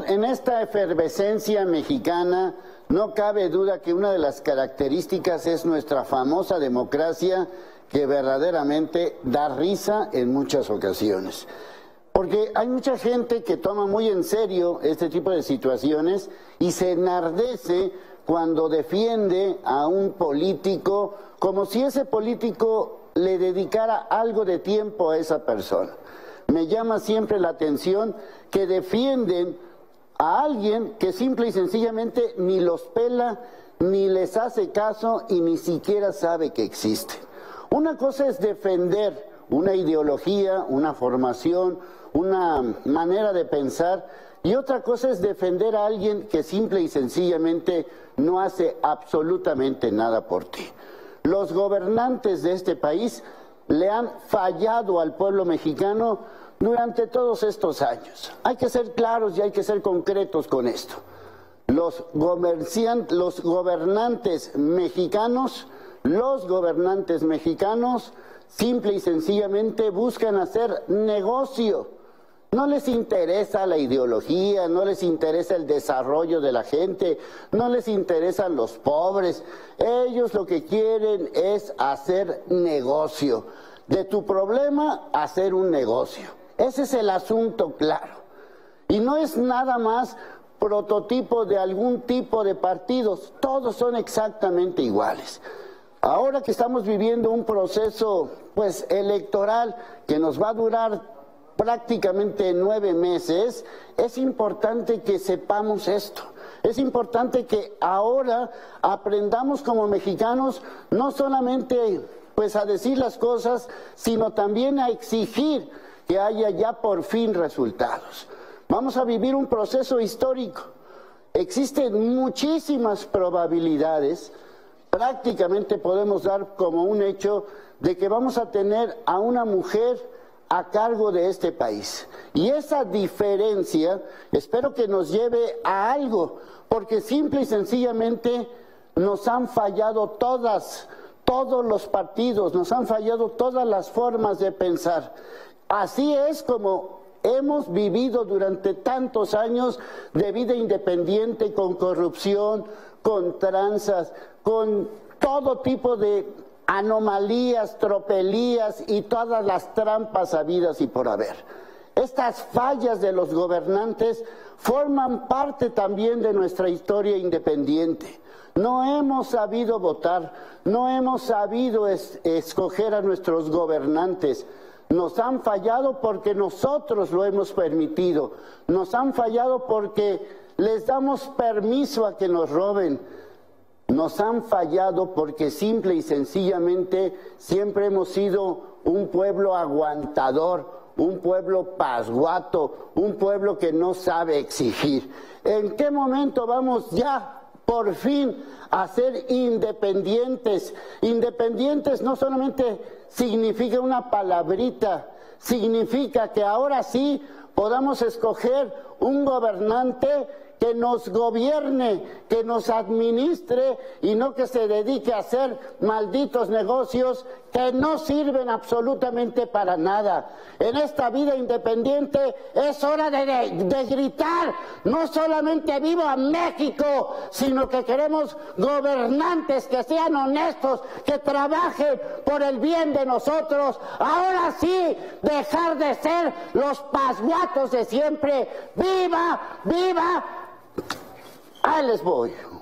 en esta efervescencia mexicana no cabe duda que una de las características es nuestra famosa democracia, que verdaderamente da risa en muchas ocasiones. Porque hay mucha gente que toma muy en serio este tipo de situaciones y se enardece cuando defiende a un político como si ese político le dedicara algo de tiempo a esa persona. Me llama siempre la atención que defienden a alguien que simple y sencillamente ni los pela, ni les hace caso y ni siquiera sabe que existe. Una cosa es defender una ideología, una formación, una manera de pensar, y otra cosa es defender a alguien que simple y sencillamente no hace absolutamente nada por ti. Los gobernantes de este país le han fallado al pueblo mexicano durante todos estos años. Hay que ser claros y hay que ser concretos con esto. Los gobernantes mexicanos simple y sencillamente buscan hacer negocio. No les interesa la ideología, no les interesa el desarrollo de la gente, no les interesan los pobres. Ellos lo que quieren es hacer negocio. De tu problema, hacer un negocio. Ese es el asunto claro. Y no es nada más prototipo de algún tipo de partidos. Todos son exactamente iguales. Ahora que estamos viviendo un proceso electoral que nos va a durar prácticamente 9 meses, es importante que sepamos esto. Es importante que ahora aprendamos como mexicanos no solamente a decir las cosas, sino también a exigir que haya ya por fin resultados. Vamos a vivir un proceso histórico. Existen muchísimas probabilidades, prácticamente podemos dar como un hecho de que vamos a tener a una mujer a cargo de este país. Y esa diferencia espero que nos lleve a algo, porque simple y sencillamente nos han fallado todos los partidos, nos han fallado todas las formas de pensar. Así es como hemos vivido durante tantos años de vida independiente, con corrupción, con tranzas, con todo tipo de anomalías, tropelías y todas las trampas habidas y por haber. Estas fallas de los gobernantes forman parte también de nuestra historia independiente. No hemos sabido votar, no hemos sabido escoger a nuestros gobernantes. Nos han fallado porque nosotros lo hemos permitido. Nos han fallado porque les damos permiso a que nos roben. Nos han fallado porque simple y sencillamente siempre hemos sido un pueblo aguantador, un pueblo pasguato, un pueblo que no sabe exigir. ¿En qué momento vamos ya por fin a ser independientes? Independientes no solamente significa una palabrita, significa que ahora sí podamos escoger un gobernante que nos gobierne, que nos administre y no que se dedique a hacer malditos negocios que no sirven absolutamente para nada. En esta vida independiente es hora de gritar, no solamente viva México, sino que queremos gobernantes que sean honestos, que trabajen por el bien de nosotros. Ahora sí, dejar de ser los pasguatos de siempre. ¡Viva! ¡Viva! Ahí les voy.